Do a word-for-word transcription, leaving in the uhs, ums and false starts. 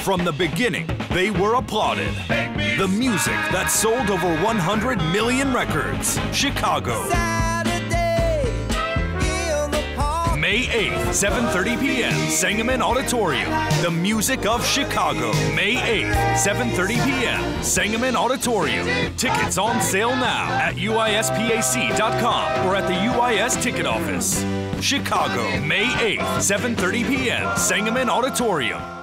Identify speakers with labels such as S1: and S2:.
S1: From the beginning, they were applauded. The music that sold over one hundred million records. Chicago. May eighth, seven thirty p m Sangamon Auditorium. The music of Chicago. May eighth, seven thirty p m Sangamon Auditorium. Tickets on sale now at U I S P A C dot com or at the U I S ticket office. Chicago, May eighth, seven thirty p m Sangamon Auditorium.